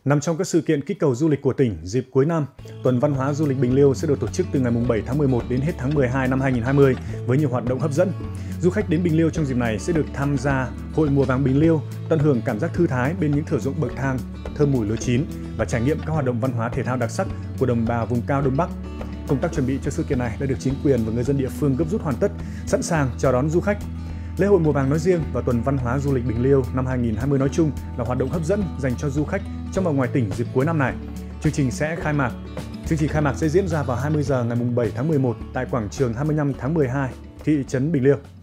Nằm trong các sự kiện kích cầu du lịch của tỉnh dịp cuối năm, Tuần Văn hóa Du lịch Bình Liêu sẽ được tổ chức từ ngày 7 tháng 11 đến hết tháng 12 năm 2020 với nhiều hoạt động hấp dẫn. Du khách đến Bình Liêu trong dịp này sẽ được tham gia Hội Mùa Vàng Bình Liêu, tận hưởng cảm giác thư thái bên những thửa ruộng bậc thang, thơm mùi lúa chín và trải nghiệm các hoạt động văn hóa thể thao đặc sắc của đồng bào vùng cao Đông Bắc. Công tác chuẩn bị cho sự kiện này đã được chính quyền và người dân địa phương gấp rút hoàn tất, sẵn sàng chào đón du khách. Lễ hội Mùa Vàng nói riêng và Tuần Văn hóa Du lịch Bình Liêu năm 2020 nói chung là hoạt động hấp dẫn dành cho du khách trong và ngoài tỉnh dịp cuối năm này. Chương trình khai mạc sẽ diễn ra vào 20 giờ ngày 7 tháng 11 tại quảng trường 25 tháng 12, thị trấn Bình Liêu.